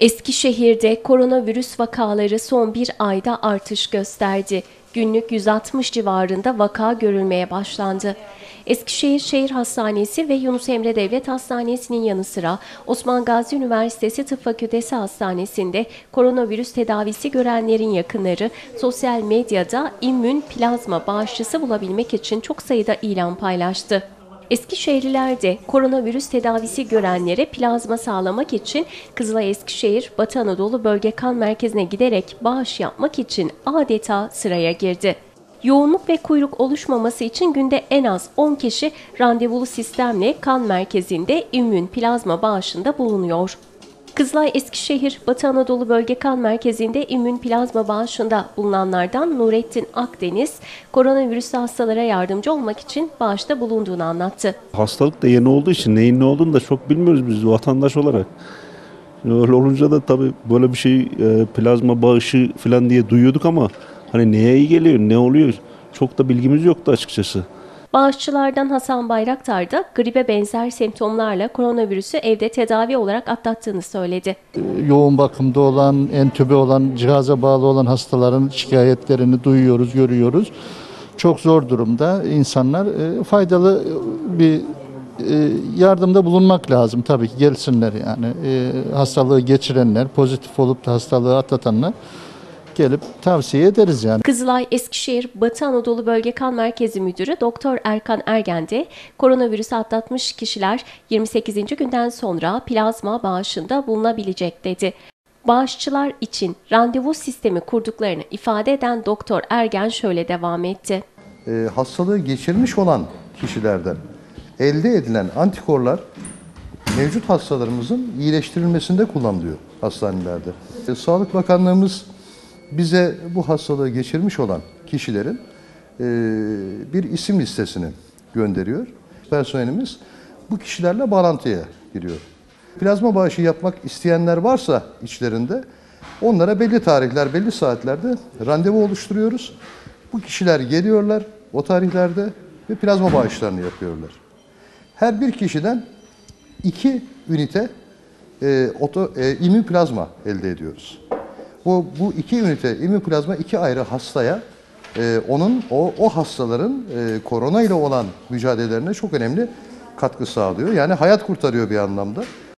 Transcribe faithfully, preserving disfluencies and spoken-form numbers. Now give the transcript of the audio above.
Eskişehir'de koronavirüs vakaları son bir ayda artış gösterdi. Günlük yüz altmış civarında vaka görülmeye başlandı. Eskişehir Şehir Hastanesi ve Yunus Emre Devlet Hastanesi'nin yanı sıra Osman Gazi Üniversitesi Tıp Fakültesi Hastanesi'nde koronavirüs tedavisi görenlerin yakınları sosyal medyada immün plazma bağışçısı bulabilmek için çok sayıda ilan paylaştı. Eskişehirliler de koronavirüs tedavisi görenlere plazma sağlamak için Kızılay Eskişehir Batı Anadolu Bölge Kan Merkezi'ne giderek bağış yapmak için adeta sıraya girdi. Yoğunluk ve kuyruk oluşmaması için günde en az on kişi randevulu sistemle kan merkezinde immün plazma bağışında bulunuyor. Kızılay Eskişehir Batı Anadolu Bölge Kan Merkezi'nde immün plazma bağışında bulunanlardan Nurettin Akdeniz, koronavirüslü hastalara yardımcı olmak için bağışta bulunduğunu anlattı. Hastalık da yeni olduğu için neyin ne olduğunu da çok bilmiyoruz biz vatandaş olarak. Öyle olunca da tabii böyle bir şey plazma bağışı falan diye duyuyorduk ama hani neye iyi geliyor, ne oluyor çok da bilgimiz yoktu açıkçası. Bağışçılardan Hasan Bayraktar da gribe benzer semptomlarla koronavirüsü evde tedavi olarak atlattığını söyledi. Yoğun bakımda olan, entübe olan, cihaza bağlı olan hastaların şikayetlerini duyuyoruz, görüyoruz. Çok zor durumda insanlar, faydalı bir yardımda bulunmak lazım tabii ki, gelsinler yani. Hastalığı geçirenler, pozitif olup da hastalığı atlatanlar gelip tavsiye ederiz yani. Kızılay Eskişehir Batı Anadolu Bölge Kan Merkezi Müdürü Doktor Erkan Ergen de koronavirüsü atlatmış kişiler yirmi sekizinci günden sonra plazma bağışında bulunabilecek dedi. Bağışçılar için randevu sistemi kurduklarını ifade eden Doktor Ergen şöyle devam etti. E, hastalığı geçirmiş olan kişilerden elde edilen antikorlar mevcut hastalarımızın iyileştirilmesinde kullanılıyor hastanelerde. E, Sağlık Bakanlığımız bize bu hastalığı geçirmiş olan kişilerin e, bir isim listesini gönderiyor. Personelimiz bu kişilerle bağlantıya giriyor. Plazma bağışı yapmak isteyenler varsa içlerinde onlara belli tarihler, belli saatlerde randevu oluşturuyoruz. Bu kişiler geliyorlar o tarihlerde ve plazma bağışlarını yapıyorlar. Her bir kişiden iki ünite e, oto, e, immün plazma elde ediyoruz. Bu, bu iki ünite immün plazma iki ayrı hastaya e, onun o, o hastaların e, korona ile olan mücadelelerine çok önemli katkı sağlıyor. Yani hayat kurtarıyor bir anlamda.